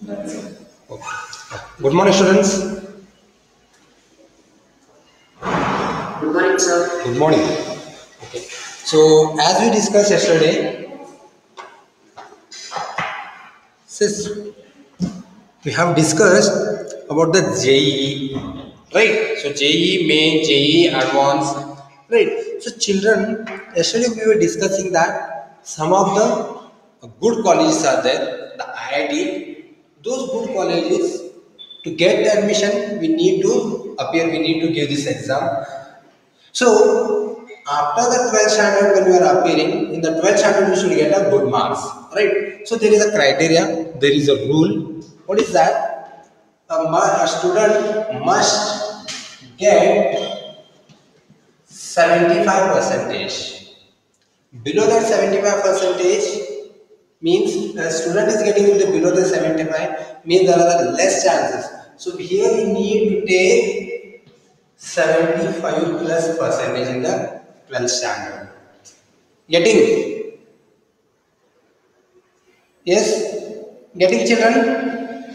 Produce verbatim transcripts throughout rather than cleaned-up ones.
Okay. Good morning, students. Good morning, sir. Good morning. Okay. So, as we discussed yesterday, sis, we have discussed about the J E E, right? So, J E E main, J E E advanced, right? So, children, yesterday we were discussing that some of the good colleges are there, the I I T. Those good colleges, to get the admission, we need to appear, we need to give this exam. So, after the twelfth standard, when you are appearing, in the twelfth standard, you should get a good marks, right? So, there is a criteria, there is a rule. What is that? A, a student must get seventy-five percentage. Below that seventy-five percentage means the student is getting into below the seventy-five, means there are less chances. So, here we need to take seventy-five plus percentage in the twelfth standard. Getting? Yes? Getting, children?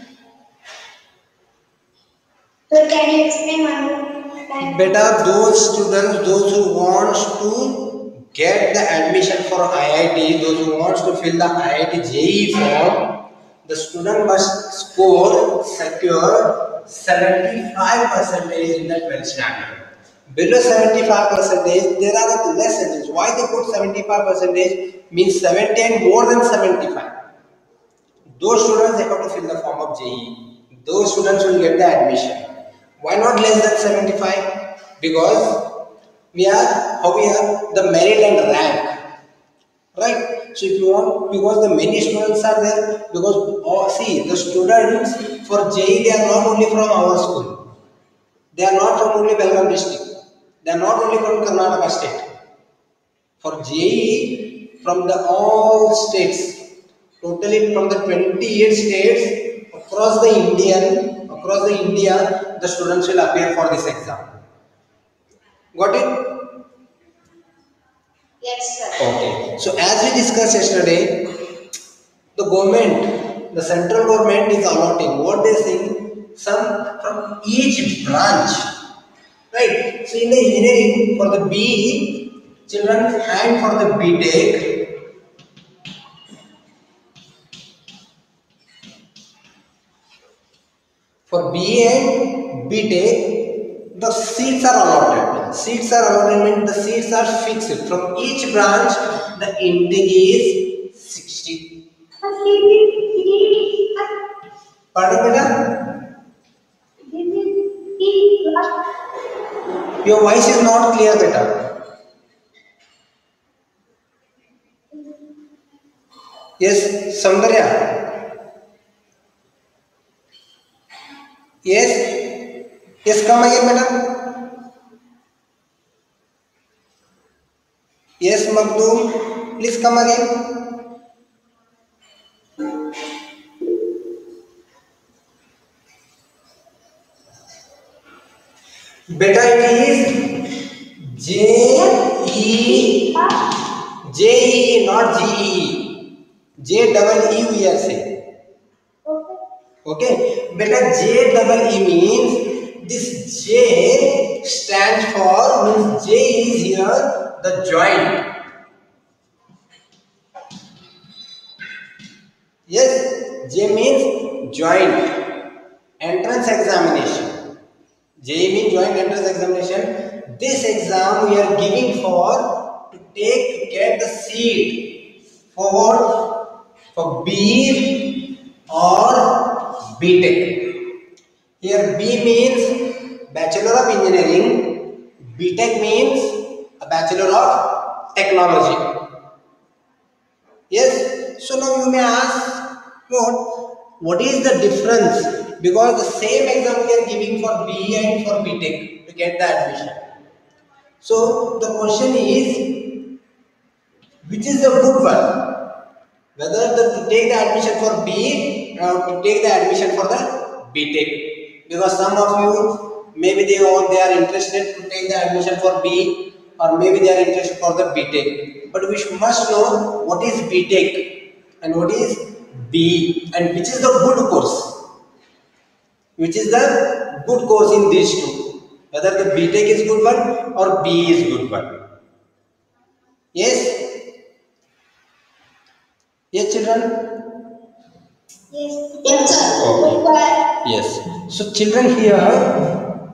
So can you explain one more time? Beta, those students, those who wants to get the admission for I I T, those who wants to fill the I I T J E E form, the student must score, secure seventy-five percentage in the twelfth standard. Below seventy-five percentage, there are less percentage. Why they put seventy-five percentage? Means seventy and more than seventy-five. Those students, they have to fill the form of J E E. Those students will get the admission. Why not less than seventy-five? Because we are, how we are, the merit and rank. Right? So if you want, because the many students are there, because, oh, see, the students for J E E, they are not only from our school. They are not from only Belgaum district. They are not only from Karnataka state. For J E E, from the all states, totally from the twenty-eight states across the Indian, across the India, the students will appear for this exam. Got it? Yes, sir. Okay. So as we discussed yesterday, the government, the central government is allotting what they saying, some from each branch. Right. So in the engineering, for the B E, children, and for the B Tech, for B A and B Tech, the seats are allotted. Seats are allotted means the seats are fixed. From each branch, the intake is sixty. Pardon, beta? Your voice is not clear, beta. Yes, Saundarya? Yes? Yes, come again, madam. Yes, Magdoom, please come again. Beta, it is J E J E E, not G E E. J double E we are saying. Okay. Beta, J double E means this J stands for, means J is here the joint. Yes, J means joint. Entrance examination. J means joint entrance examination. This exam we are giving for to take to get the seat for what? For B or B Tech. Here B means Bachelor of Engineering, B Tech means a Bachelor of Technology. Yes, so now you may ask, what, what is the difference? Because the same exam we are giving for B E and for B Tech to get the admission. So the question is, which is the good one? Whether the, to take the admission for B E or to take the admission for the B Tech. Because some of you, maybe they are, they are interested to take the admission for B E or maybe they are interested for the B Tech. But we must know what is B Tech and what is B. And which is the good course? Which is the good course in these two? Whether the B Tech is good one or B is good one? Yes? Yes, children? Yes. Yes, sir. Okay. Yes. So, children, here,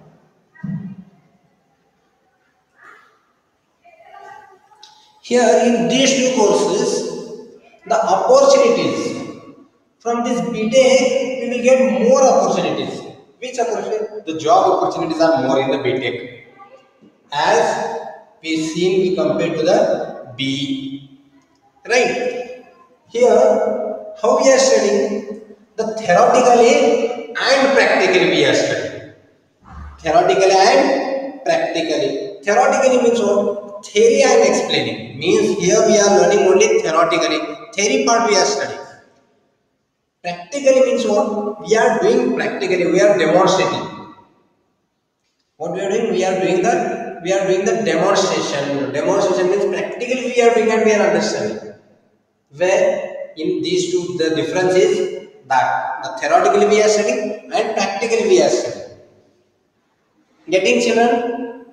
here in these two courses, the opportunities from this B Tech, we will get more opportunities. Which opportunity? The job opportunities are more in the B Tech. As we seen, we compare to the B. Right? Here, how we are studying? The theoretically and practically we are studying. Theoretically and practically. Theoretically means what? Theory I am explaining. Means here we are learning only theoretically. Theory part we are studying. Practically means what? We are doing practically. We are demonstrating. What we are doing? We are doing the we are doing the demonstration. Demonstration means practically we are doing and we are understanding. Where in these two the difference is that the theoretically we are studying and practically we are studying. Getting, children?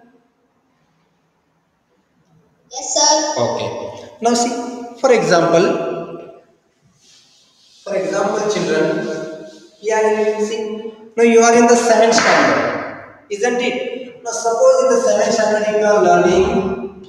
Yes, sir. Okay. Now see, for example, for example, children, you are in see, now you are in the seventh standard, isn't it? Now suppose in the seventh standard you are learning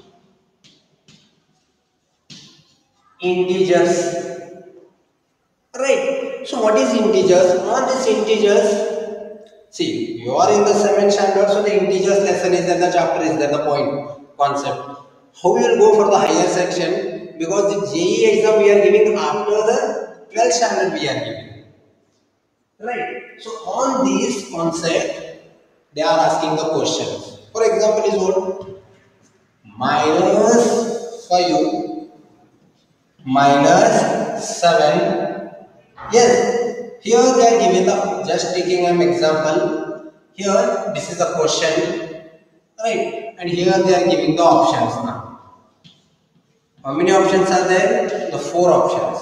integers. Right. So what is integers? On this integers, see, you are in the seventh standard, so the integers lesson is there, the chapter is there, the point, concept. How you will go for the higher section? Because the J E E exam we are giving after the twelfth standard we are giving. Right. So on this concept, they are asking the questions. For example, is what? Minus five minus seven. Yes, here they are given the, just taking an example, here this is the question, right, and here they are giving the options now. How many options are there? The four options,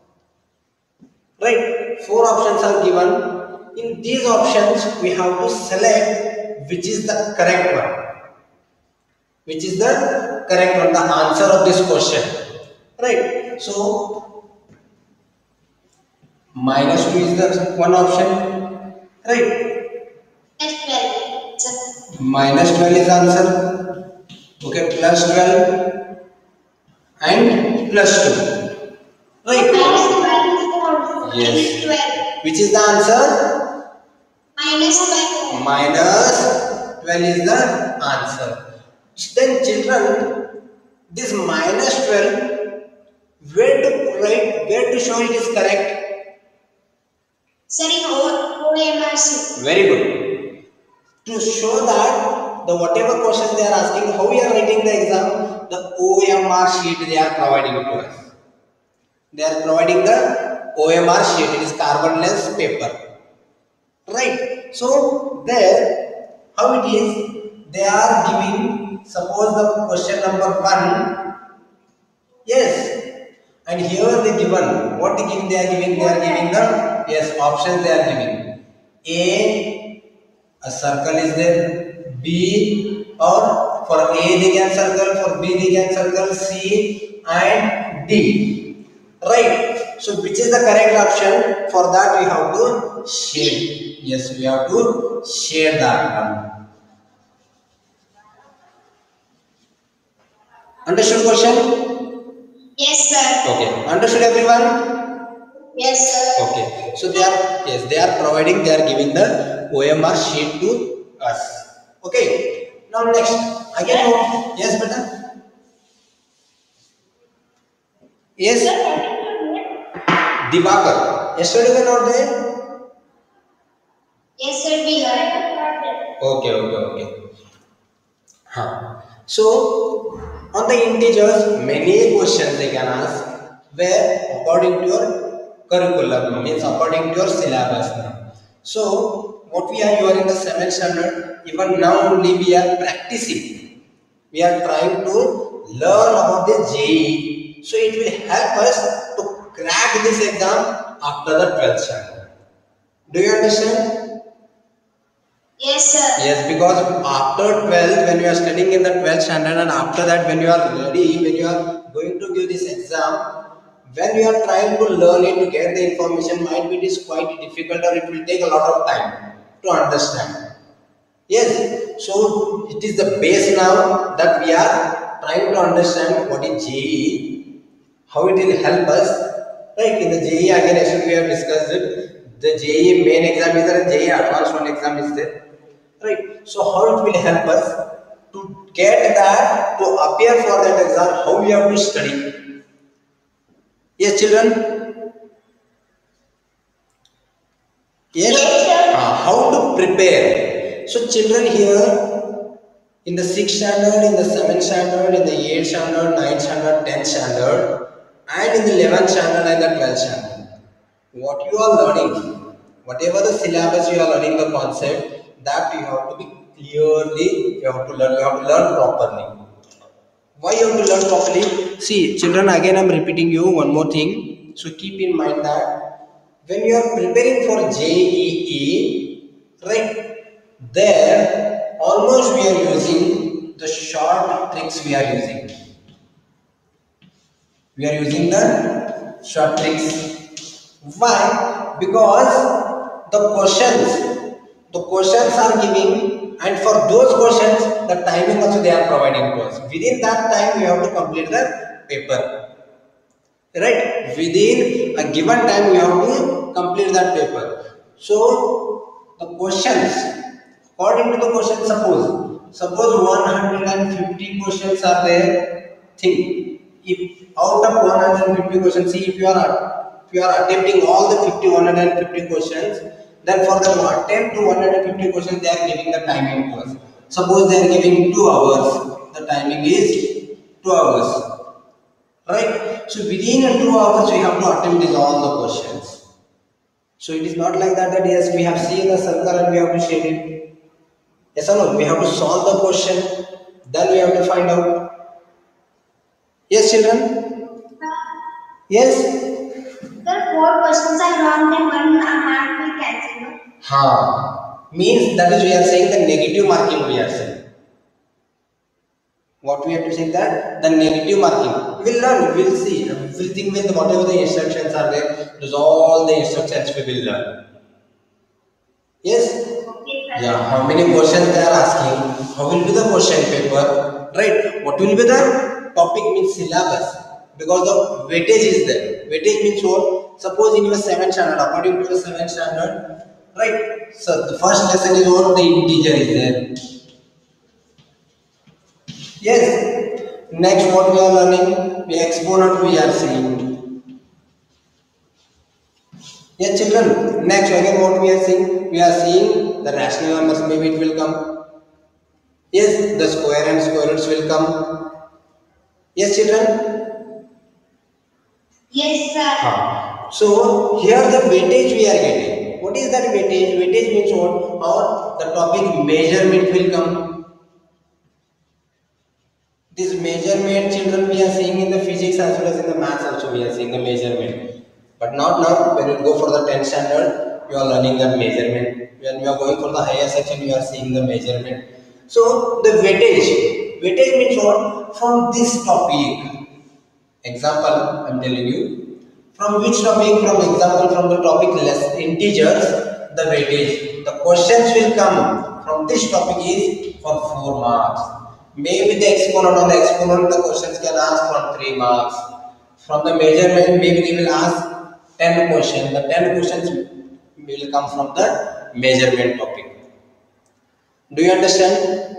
right, four options are given. In these options we have to select which is the correct one, which is the correct one, the answer of this question, right. So minus two is the one option, right? Yes, twelve. Sir. Minus twelve is answer. Okay, plus twelve and plus two. Right? Minus twelve is the answer. Yes. Minus twelve. Which is the answer? Minus twelve. Minus twelve is the answer. Then children, this minus twelve, where to write, where to show it is correct? Sir, in O M R C. Very good. To show that the whatever questions they are asking, how we are writing the exam, the O M R sheet they are providing to us. They are providing the O M R sheet. It is carbonless paper. Right. So there, how it is, they are giving, suppose the question number one. Yes. And here they given, what they give, they are giving, they are giving the, yes, options they are giving. A, a circle is there, B, or for A they can circle, for B they can circle, C and D. Right. So which is the correct option? For that we have to shade. Yes, we have to shade that one. Understood question? Yes, sir. Okay. Understood everyone? Yes, sir. Okay. So they are, yes, they are providing, they are giving the O M R sheet to us. Okay. Now next. Again, note. Yes, beta. Yes. Divakar. Yesterday we were not there. Yes, sir. We heard. Okay, okay, okay. Huh. So on the integers, many questions they can ask where according to your curriculum, means according to your syllabus now. So what we are, you are in the seventh standard, even now only we are practicing. We are trying to learn about the J E E. So it will help us to crack this exam after the twelfth standard. Do you understand? Yes, sir. Yes, because after twelfth, when you are studying in the twelfth standard, and after that, when you are ready, when you are going to give this exam, when you are trying to learn it to get the information, might be it is quite difficult or it will take a lot of time to understand. Yes, so it is the base now that we are trying to understand what is J E E, how it will help us. Right, in the J E E again, yesterday we have discussed it. The J E E main exam is there, and J E E advanced one exam is there. Right, so how it will help us to get that, to appear for that exam, how we have to study. Yes, children. Yes, uh, how to prepare. So, children here in the sixth standard, in the seventh standard, in the eighth standard, ninth standard, tenth standard, and in the eleventh standard and the twelfth standard, what you are learning, whatever the syllabus you are learning, the concept, that you have to be clearly, you have to learn, you have to learn properly. Why you have to learn properly? See, children, again I am repeating you one more thing. So keep in mind that when you are preparing for J E E, right, there almost we are using the short tricks we are using. We are using the short tricks. Why? Because the questions, the questions are giving, and for those questions, the timing also they are providing to us. Within that time, we have to complete the paper. Right? Within a given time, we have to complete that paper. So, the questions, according to the question, suppose, suppose one hundred fifty questions are there. Think, if out of one hundred fifty questions, see if you are if you are attempting all the fifty, one hundred fifty questions, then for the attempt to one hundred fifty questions, they are giving the timing to us. Suppose they are giving two hours, the timing is two hours. Right? So within two hours, we have to attempt these all the questions. So it is not like that that yes, we have seen the circle and we have to shade it. Yes or no? We have to solve the question, then we have to find out. Yes, children? Yes? Sir, four questions are wrong, then one mark will cancel. No? Ha. Means that is we are saying the negative marking we are saying. What we have to say that the negative marking. We will learn, we will see. We will think with whatever the instructions are there, those all the instructions we will learn. Yes? Okay, Yeah, how many questions they are asking, how will be the question paper, right? What will be the topic means syllabus, because the weightage is there. Weightage means what? Suppose in your seventh standard, according to your seventh standard, right? So the first lesson is what? The integer is there. Yes. Next, what we are learning? The exponent we are seeing. Yes, children. Next, again, what we are seeing? We are seeing the rational numbers. Maybe it will come. Yes, the square and square roots will come. Yes, children. Yes, sir. Ah. So here the weightage we are getting. What is that weightage? Weightage means what? Or the topic measurement will come. This measurement, children, we are seeing in the physics as well as in the maths also we are seeing the measurement. But not now. When you go for the tenth standard, you are learning that measurement. When you are going for the higher section, you are seeing the measurement. So the weightage. Weightage means what? From this topic. Example, I am telling you. From which topic? From example, from the topic less integers, the weightage. The questions will come from this topic is for four marks. Maybe the exponent on the exponent, the questions can ask from three marks. From the measurement, maybe they will ask ten questions. The ten questions will come from the measurement topic. Do you understand?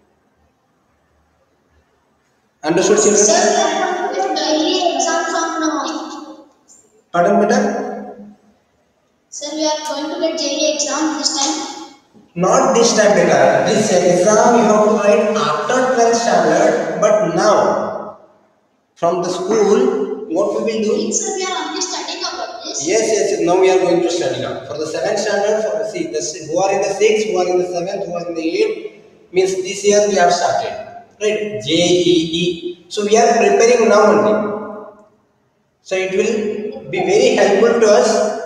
Understood, children? Sir, we are going to get daily exam from now. Pardon, beta? Sir, we are going to get J E E exam this time. Not this time, beta. This exam you have to write after twelfth standard, but now from the school, what we will do? Sir, we are only studying about this. Yes, yes. Now we are going to study now. For the seventh standard, for see the who are in the sixth, who are in the seventh, who are in the eighth, means this year we have started. Right? J E E. So we are preparing now only. So it will be very helpful to us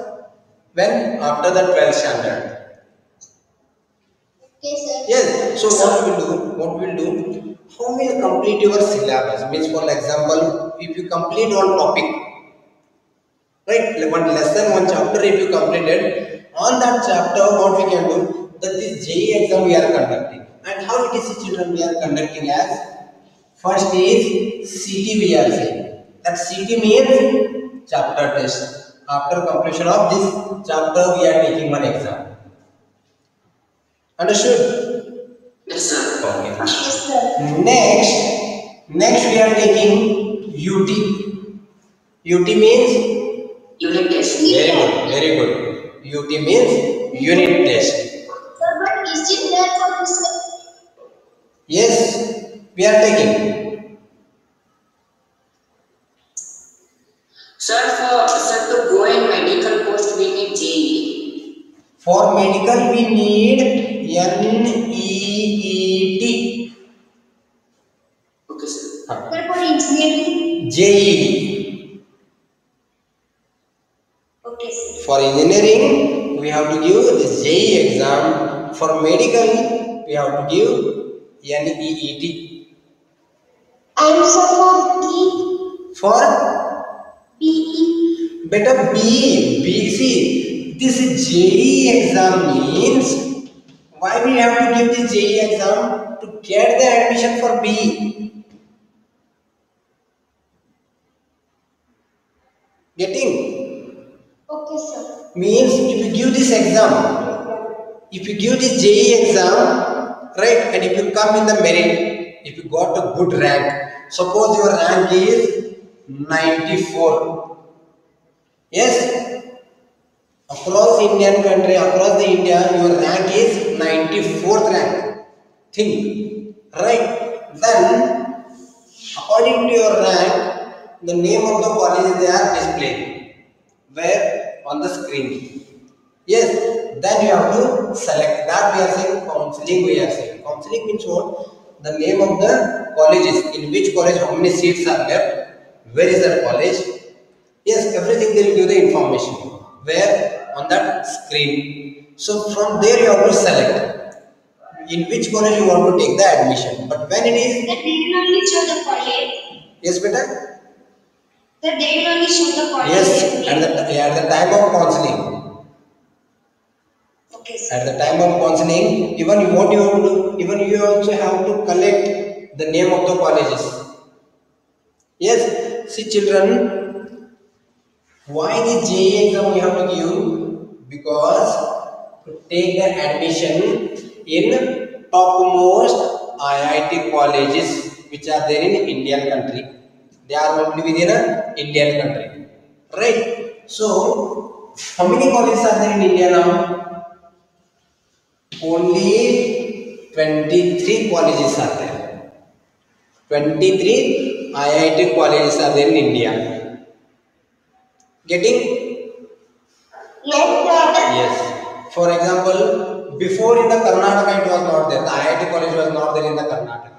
When? After the twelfth standard. Okay, sir. Yes. So what we will do? What we will do? How will you complete your syllabus? Means, for example, if you complete one topic, right? One lesson, one chapter, if you completed on that chapter, what we can do? That is J E E exam we are conducting. And how it is, children, we are conducting as first is C T we are saying. That C T means chapter test. After completion of this chapter, we are taking one exam. Understood? Yes, sir. Okay. Yes, sir. Next, next we are taking U T. U T means Unit test. very good, very good. U T means unit test. Sir, but is it there for this? Yes, we are taking. Sir, for sir to go in medical post, we need J E E. For medical, we need N E E T. Okay, sir. Huh. Sir, for engineering? J E E. Okay, sir. For engineering, we have to give this J E E exam. For medical, we have to give N E E T. And sir, for B, For B E. better B, B, see, this J E E exam means, why we have to give this J E E exam? To get the admission for B. Getting? Okay, sir. Means, if you give this exam, if you give this J E E exam, right, and if you come in the merit, if you got a good rank, suppose your rank is ninety-four. Yes, across Indian country, across the India, your rank is ninety-fourth rank. Think, right? Then, according to your rank, the name of the college they are displayed. Where? On the screen. Yes, then you have to select. That we are saying counseling. We are saying counseling means what? The name of the colleges. In which college, how many seats are left? Where is that college? Yes, everything they will give the information. Where? On that screen. So from there you have to select in which college you want to take the admission. But when it is, Sir, they will only show the college. yes, beta. Sir, they will only show the college. Yes, at the at the time of counseling. Okay, sir. At the time of counseling, even you what you have to do, even you also have to collect the name of the colleges. Yes, see children, why the J E E exam we have to give? Because to take the admission in topmost I I T colleges which are there in Indian country. They are only within a Indian country, right? So, how many colleges are there in India now? Only twenty-three colleges are there. twenty-three I I T colleges are there in India. Getting? Yes, sir. Yes. For example, before in the Karnataka it was not there. The I I T college was not there in the Karnataka.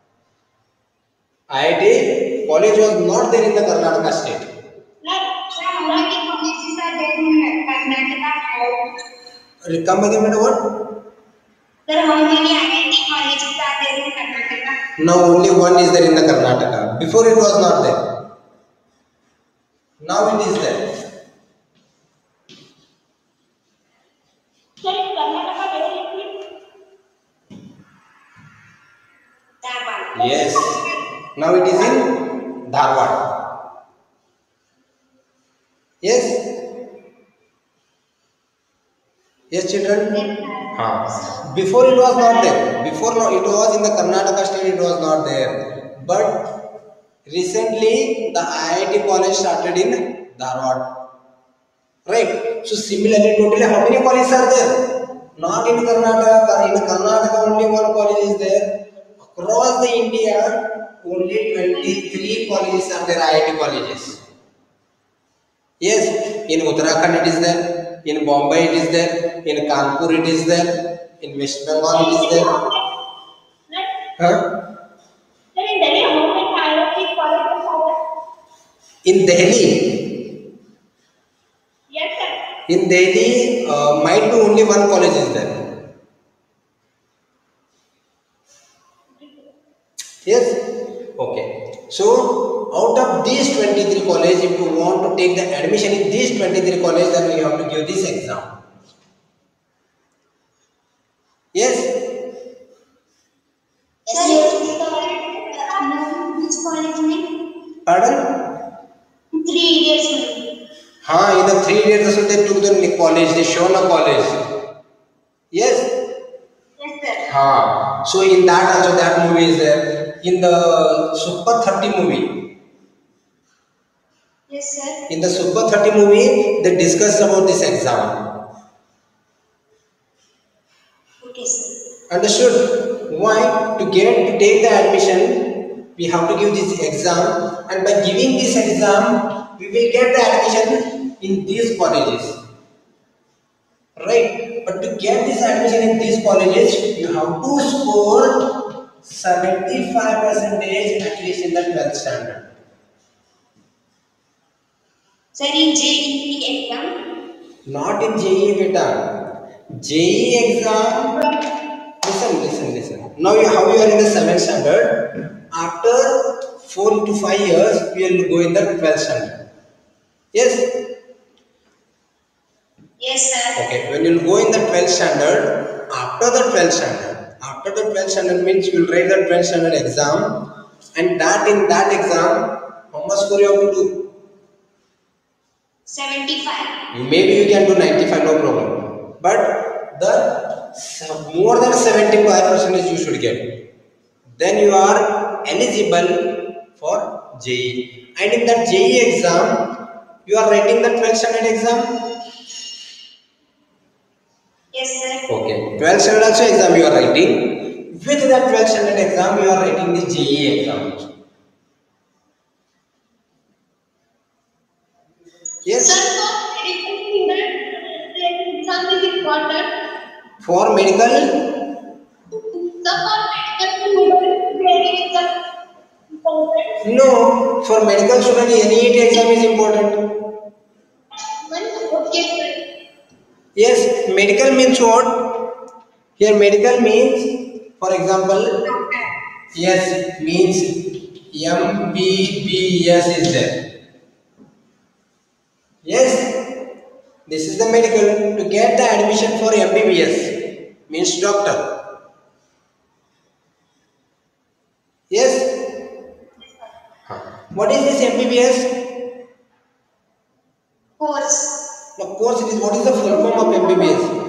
I I T college was not there in the Karnataka state. Like, sir, how many colleges are there in Karnataka? Come again, madam, what? Sir, how many I I T colleges are there in Karnataka? Now only one is there in the Karnataka. Before it was not there. Now it is there. Sir, in Karnataka, where is it? Dharwad. Yes. Now it is in Dharwad. Yes. Yes, children. Ah. Before it was not there. Before no, it was in the Karnataka state. It was not there. But recently the I I T college started in Dharwad. Right. So similarly, totally how many colleges are there? Not in Karnataka. In Karnataka only one college is there. Across the India, only twenty-three colleges are there. I I T colleges. Yes. In Uttarakhand it is there. In Bombay it is there. In Kanpur it is there. In West Bengal it is there. Huh? Sir, in Delhi, how many I I T colleges are there? In Delhi. Yes, sir. In Delhi, uh, might be only one college is there. Yes? Okay. So, out of these twenty-three colleges, if you want to take the admission in these twenty-three colleges, then you have to give this exam. Yes? Sir, which college name? Pardon? Three Idiots movie. Haan, in the three idiots also they took the college, they shown a college. Yes? Yes, sir. Haan. So in that also that movie is there. In the Super thirty movie, Yes, sir. in the Super thirty movie, they discussed about this exam. Okay, sir. Understood? Why? To get to take the admission, we have to give this exam, and by giving this exam, we will get the admission in these colleges. Right? But to get this admission in these colleges, you have to score seventy-five percentage at least in the twelfth standard. Sir, in J E E exam. Not in J E E, beta. J E E exam. Listen, listen, listen. Now you, how you are in the seventh standard. After four to five years, we will go in the twelfth standard. Yes? Yes, sir. Okay. When you will go in the twelfth standard, after the twelfth standard, after the twelfth standard means you will write the twelfth standard exam, and that in that exam, how much score you have to do? Seventy-five. Maybe you can do ninety-five, no problem. But the more than seventy-five percent you should get. Then you are eligible for J E E. And in that J E E exam, you are writing the twelfth standard exam. Yes, sir. Okay. twelfth standard also exam you are writing. With that twelfth standard exam, you are writing the J E E exam. Yes. Sir, for medical exam is important. For medical, Sir, for medical exam important. no. For medical student, N E E T exam is important. Okay, sir. Yes, medical means what? Here medical means, for example, yes, means M B B S is there. Yes, this is the medical. To get the admission for M B B S means doctor. Yes. Huh. What is this M B B S? Course. Of course, it is. What is the full form of M B B S?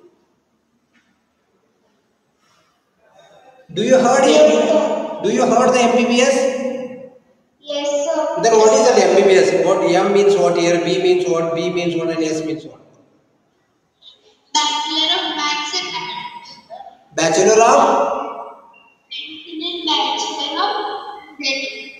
Do you heard it? Do you heard the M B B S? Yes, sir. Then what is that M B B S? What M means what here, B means what, B means what, and S means what? Bachelor of Maths and Mathematics. Bachelor of? And Bachelor of Medical.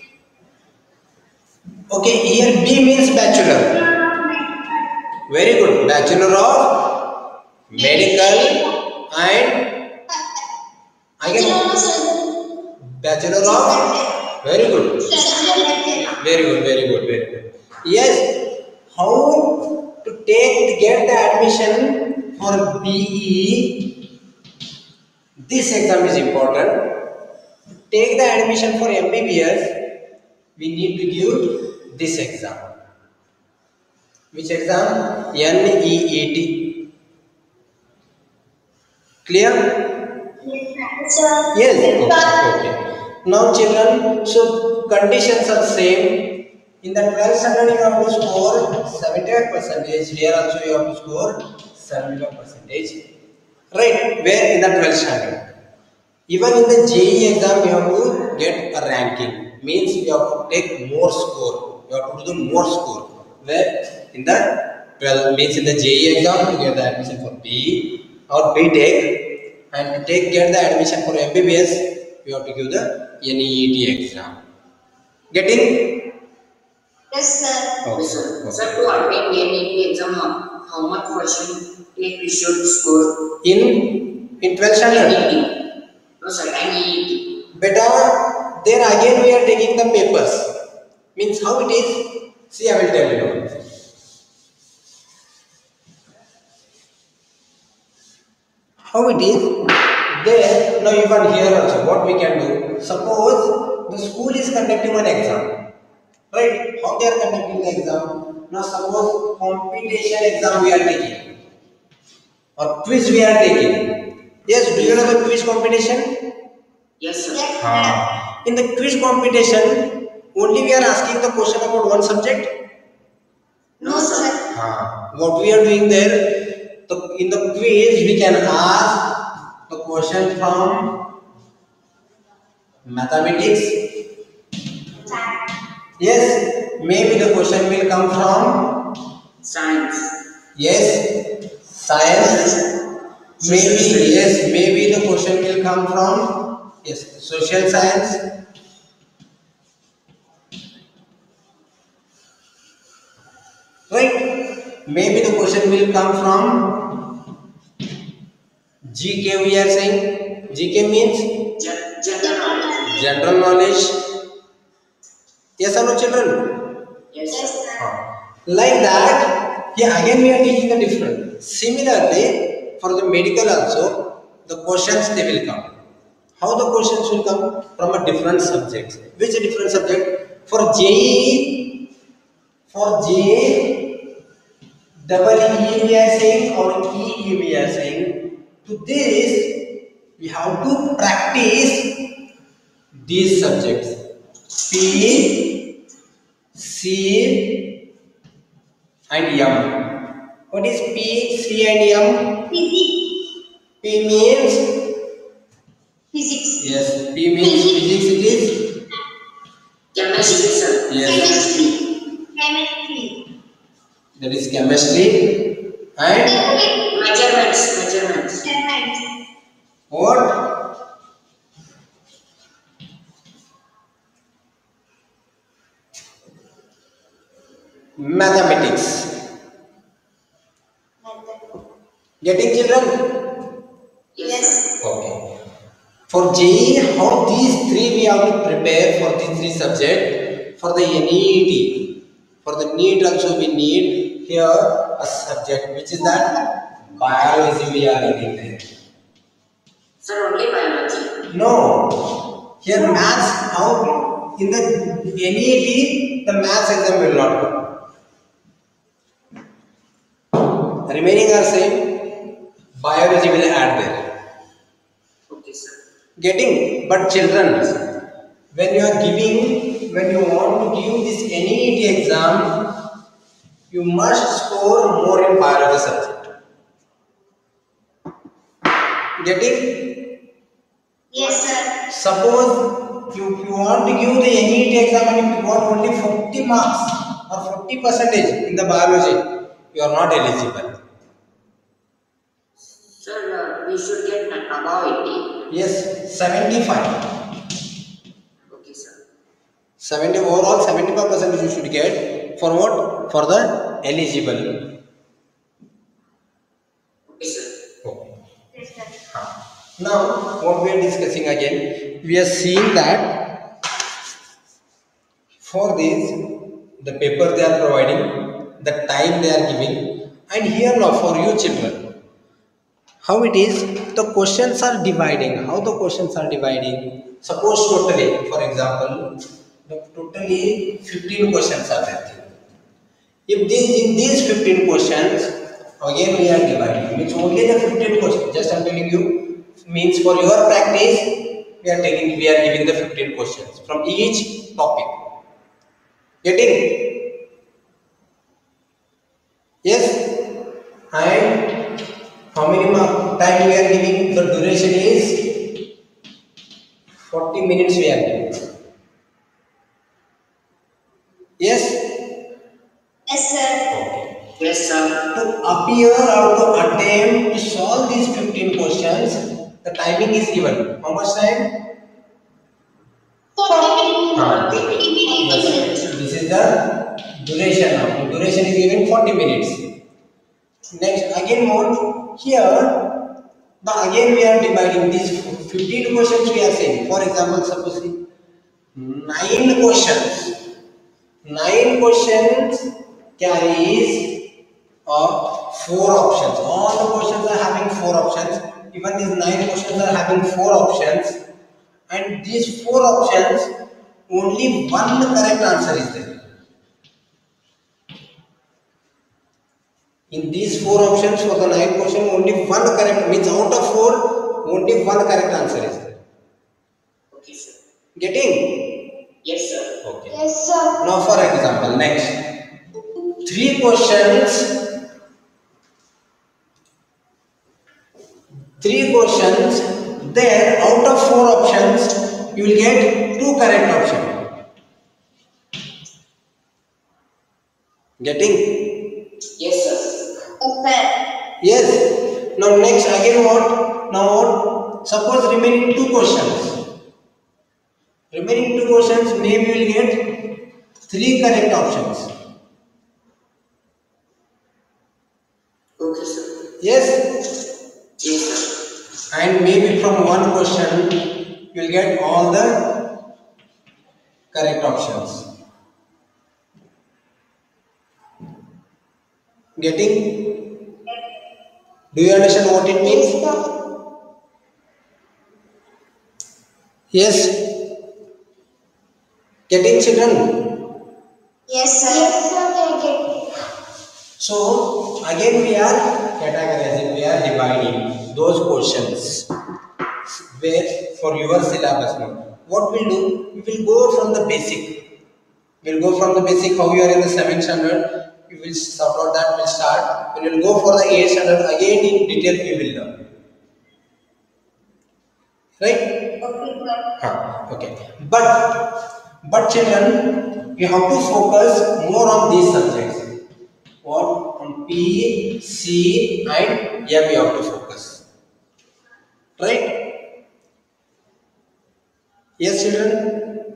Okay, here B means bachelor. Very good. Bachelor of Medical and I can Bachelor of. Very good. Very good, very good, very good. Yes, how to take get the admission for B E? This exam is important. To take the admission for M B B S, we need to give this exam. Which exam? N E E T. Clear? Yes, sir. Yes. Okay. Okay. Now, children, so conditions are same. In the twelfth standard, you have to score seventy-five percentage. Here also, you have to score seventy-five percentage. Right? Where in the twelfth standard? Even in the J E E exam, you have to get a ranking. Means you have to take more score. You have to do the more score. Where in the twelve means in the J E E exam, to get the admission for B or B Tech, and to take get the admission for M B B S, you have to give the N E E T exam. Getting? Yes, sir. Okay. Sir, Okay. sir, to attend N E E T exam, how how much percentage we should score? In in twelfth standard, N E E T. No, sir, N E E T. beta, there again we are taking the papers. Means how it is? See, I will tell you. How it is? There, now even here also, what we can do? Suppose the school is conducting an exam, right? How they are conducting the exam? Now suppose competition exam we are taking, or quiz we are taking. Yes, do you know the quiz competition? Yes, sir. Yes, sir. Ah. In the quiz competition, only we are asking the question about one subject. No, sir. Ah. What we are doing there, the, in the quiz we can ask the question from mathematics. Science. Yes, maybe the question will come from, Science. yes, science. Maybe, yes, maybe the question will come from, yes, social science. Right? Maybe the question will come from G K, we are saying. G K means Gen- General knowledge. general knowledge. Yes or no, children? Yes, Yes, sir. sir. Like that, here again we are taking the different. Similarly, for the medical also, the questions they will come. How the questions will come? From a different subject. Which different subject? For J E E, for J E E, double E we are saying, or E E we are saying. To this, we have to practice these subjects. P, C, and M. What is P, C, and M? Physics. P means, Physics. yes, P means physics. It is, Chemistry, sir. yes, Chemistry. Chemistry. that is chemistry. And Measurements. Measurements. Science. what? Mathematics. Getting, children? Yes, sir. Okay. For J E E, how these three we have to prepare for these three subjects. For the N E E T, for the NEET also we need here a subject, which is that biology we are needing there. Sir, only biology. No, here maths, how in the N E E T the maths exam will not come. Remaining are same, biology will add there. Okay, sir. Getting, but children, when you are giving, when you want to give this N E E T exam, you must score more in biology subject. Getting? Yes, sir. Suppose you, you want to give the N E E T exam and if you got only forty marks or forty percentage in the biology, you are not eligible. Sir, uh, we should get above eighty. Yes, seventy-five. Okay, sir. seventy overall, seventy-five percent you should get for what? For the eligible. Okay, sir. Okay. Yes, sir. Now, what we are discussing again, we are seeing that for this, the paper they are providing, the time they are giving, and here now for you children, how it is, the questions are dividing. How the questions are dividing? Suppose totally, for example, the totally fifteen questions are there. If these in these fifteen questions, again we are dividing. Means only the fifteen questions. Just I'm telling you, means for your practice, we are taking, we are giving the fifteen questions from each topic. Getting? Yes? And how many mark time we are giving? The duration is forty minutes we are giving. Yes? Yes, sir. Okay. Yes, sir. To appear or to attempt to solve these fifteen questions, the timing is given. How much time? Ah, yes. This is the duration now. The duration is given forty minutes. Next, again more here. The again we are dividing these fifteen questions we are saying. For example, suppose nine questions. Nine questions carries of four options. All the questions are having four options. even these nine questions are having four options, and these four options only one correct answer is there. In these four options for the nine question, only one correct, means out of four, only one correct answer is there. Okay, sir. Getting? Yes, sir. Okay. Yes, sir. Now for example, next. Three questions, three questions, there out of four options, you will get two correct options. Getting? Yes, sir. Okay. Yes. Now next again what? Now what? Suppose remaining two questions. Remaining two questions, maybe we will get three correct options. Okay, sir. Yes. Yes, sir. And maybe from one question, you will get all the correct options. Getting? Do you understand what it means? Yes. Getting, children? Yes, sir. Yes, sir. I get it. So again we are categorizing, we are dividing those questions where for your syllabus now. What we'll do, we will go from the basic. We'll go from the basic, how you are in the seventh standard, we will sort out that, we'll start. When we'll go for the eighth standard, again in detail we will learn. Right? Okay, sir. Huh, okay. But, but children, you have to focus more on these subjects. What? On P, C and M we have to focus. Right? Yes, children?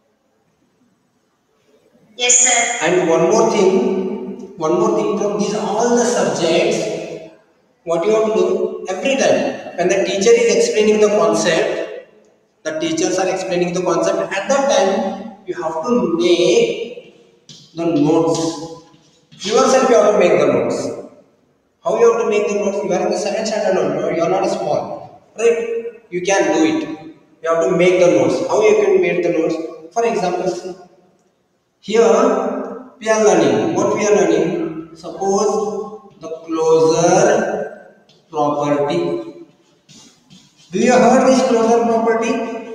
Yes, sir. And one more thing, one more thing from these all the subjects, what you have to do every time when the teacher is explaining the concept, the teachers are explaining the concept, at that time you have to make the notes. Yourself you have to make the notes. How you have to make the notes? You are in the seventh standard only, you are not small. Right? You can do it. You have to make the notes. How you can make the notes? For example, here we are learning. What we are learning? Suppose the closure property. Do you heard this closure property?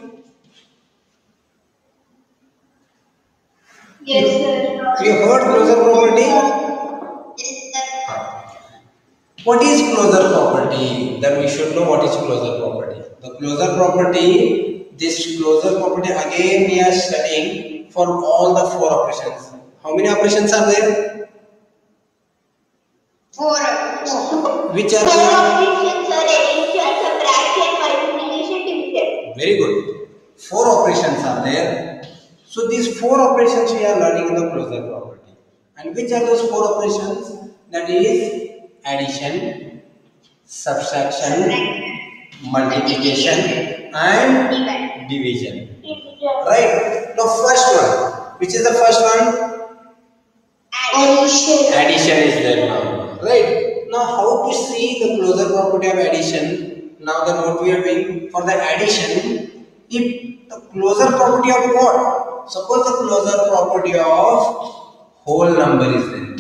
Yes, sir. You heard closure property? Yes, sir. What is closure property? Then we should know what is closure property. The closure property, this closure property again we are studying for all the four operations. How many operations are there? Four. Which are Four there? operations are addition, subtraction, multiplication, division. Very good. Four operations are there. So these four operations we are learning in the closure property. And which are those four operations? That is addition, subtraction, multiplication and division. Right? Now first one. Which is the first one? Addition. Addition is there now. Right? Now how to see the closure property of addition? Now then what we are doing for the addition, if the closure property of what? Suppose the closure property of whole number is there.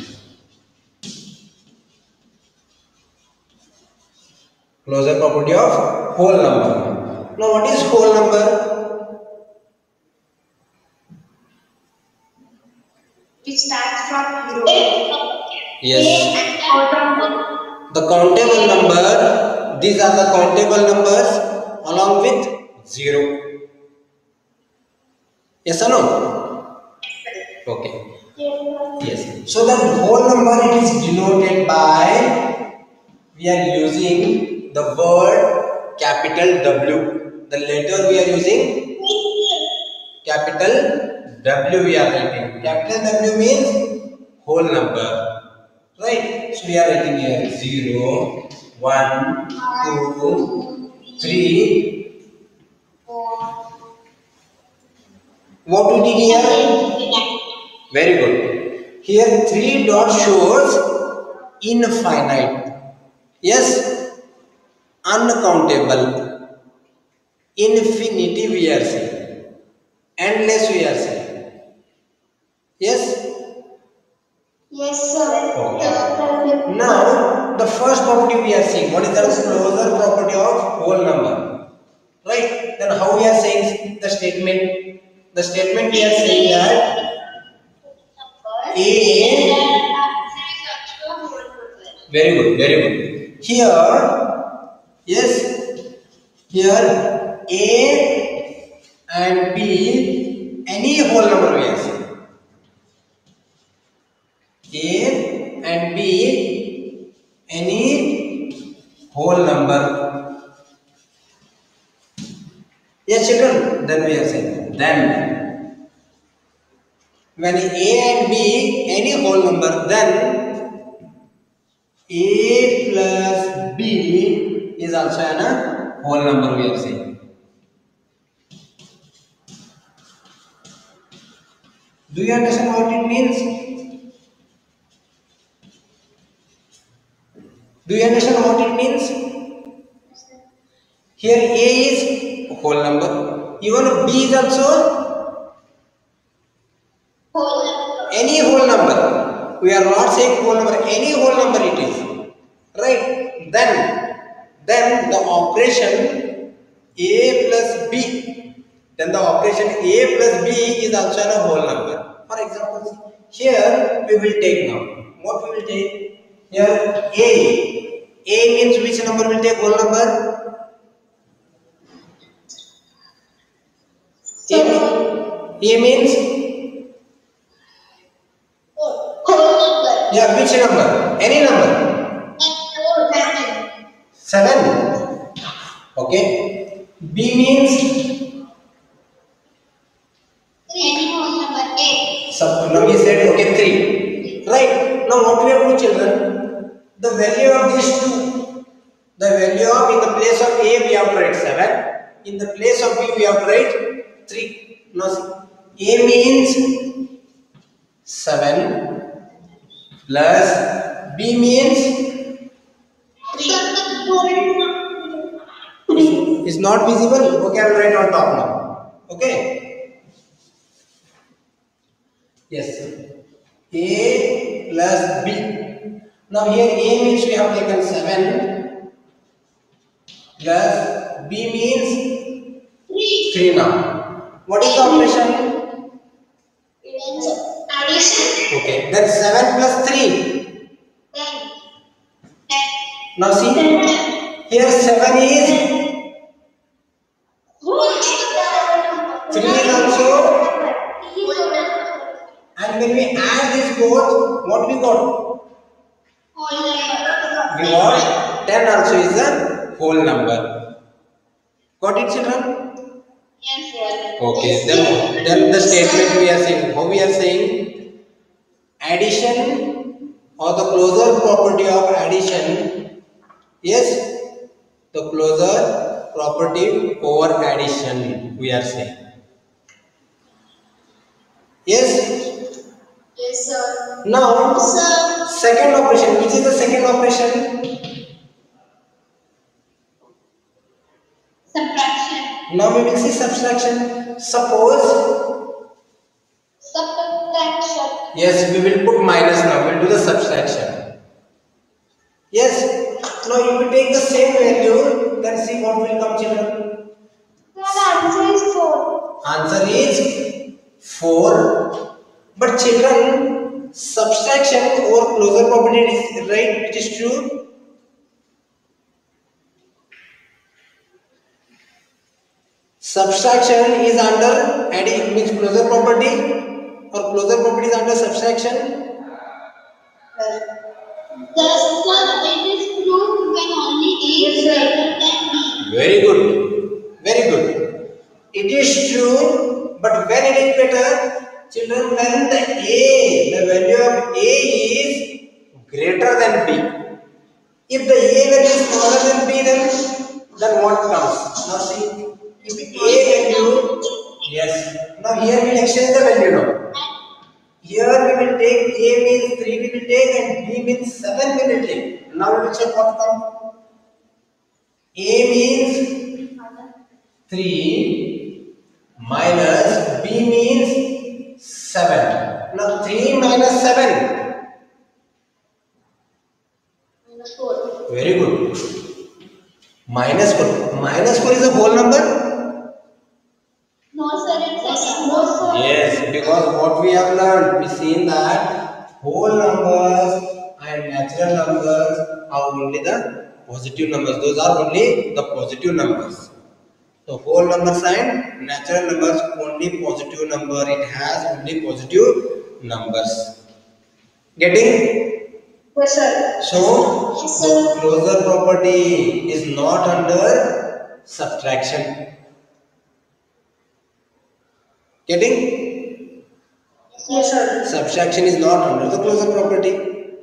Closure property of whole number. Now what is whole number? It starts from zero. Yes. And The countable number, these are the countable numbers along with zero. Yes or no? Okay. Yes. So the whole number is denoted by, we are using the word capital W. The letter we are using capital W we are writing. Capital W means whole number. Right? So we are writing here zero, one, two, three. What we did here? Very good. Here three dot shows infinite. Yes? uncountable, infinity we are saying, endless we are saying. Yes? Yes, sir. Okay. Now, the first property we are seeing, what is the closure property of whole number? Right? Then how we are saying the statement? The statement we are saying that A, very good, very good. Here, yes, here A and B, any whole number we are saying. A and B, any whole number. Yes, children, then we are saying, then when A and B, any whole number, then A plus B is also a whole number we are saying. Do you understand what it means? Do you understand what it means? Here A is whole number. Even B is also Whole number. any whole number. We are not saying whole number, any whole number it is. Right? Then, then the operation A plus B, then the operation A plus B is also a whole number. For example, here we will take now. What we will take? Here A. A means which number will take whole number? A, A means Whole number. yeah, which number? Any number. Seven. Okay. B means Any whole number. Eight. sub. Now we said okay three. Right. Now what we have to children? The value of these two. The value of in the place of A we have to write seven. In the place of B we have to write three. Now see, A means seven plus B means is not visible. Okay, I will write on top now. Okay. Yes. A plus B. Now here A means we have taken seven plus B means three now. What is the operation? Addition. Okay, then seven plus three. Ten. Now see, here seven is, three is also, and when we add this both, what we got? We got ten also is a whole number. Got it, children? Okay, then, then the statement we are saying, how we are saying, addition or the closure property of addition, yes, the closure property over addition we are saying. Yes? Yes, sir. Now, Sir. second operation, which is the second operation? Subtraction. Now we will see subtraction. Suppose, Subtraction. yes, we will put minus now, we will do the subtraction. Yes, now if we take the same value, then see what will come, children. The answer is four. Answer is four. But children, subtraction over closure property is right, it is true. Subtraction is under addition, means closure property, or closure property is under subtraction. Thus, it is true when only A is greater than B. Very good, very good. It is true, but when it is better, children, when the A, the value of A is greater than B. If the A value is smaller than B, then then what comes? Now see, if A value, yes. Now here we will exchange the value now. Here we will take A means three we will take and B means seven we will take. Now we will check what comes. A means three minus B means seven. Now three minus seven. Minus four. Very good. Minus four. Minus four is a whole number? No, sir, it's a no, sir. Yes, because what we have learned, we seen that whole numbers and natural numbers are only the positive numbers. Those are only the positive numbers. So whole numbers and natural numbers only positive number. It has only positive numbers. Getting? Yes, sir. So Yes, the sir. closure property is not under subtraction. Getting? Yes, sir. Subtraction is not under the closure property.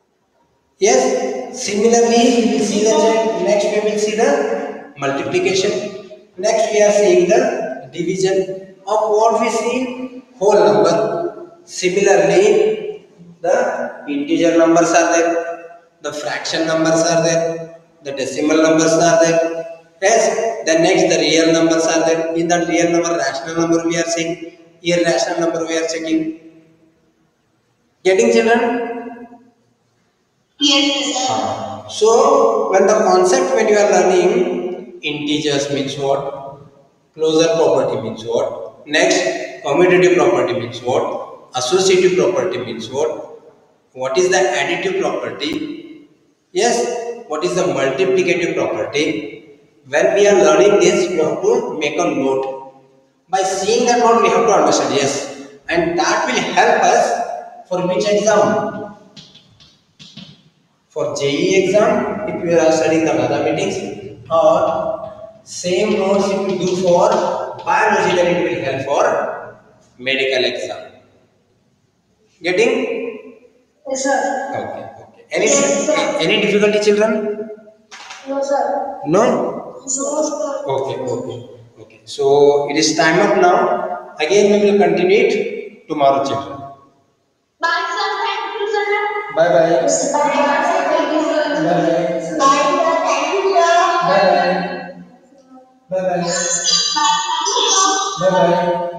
Yes. Similarly, we will see the check. Next we will see the multiplication. Next we are seeing the division of what we see whole number. Similarly, the integer numbers are there, the fraction numbers are there, the decimal numbers are there. Yes. Then next the real numbers are there. In that real number, rational number we are seeing. Irrational number we are checking. Getting, children? Yes, sir. Ah. So when the concept when you are learning integers means what? Closure property means what? Next, commutative property means what? Associative property means what? What is the additive property? Yes. What is the multiplicative property? When we are learning this, we have to make a note. By seeing that note, we have to understand. Yes. And that will help us for which exam? For J E E exam, if you are studying the mathematics, or same notes if you do for biology, then it will help for medical exam. Getting? Yes, sir. Okay. Okay. Any Yes, sir. any difficulty, children? No, sir. No. No, sir. Okay. Okay. Okay. So it is time up now. Again, we will continue it tomorrow, children. Bye, sir. Thank you, sir. Bye bye. Bye, sir. Thank you, sir. Bye bye. Bye, sir. Thank you, sir. Bye bye. Bye bye. Bye. Bye bye.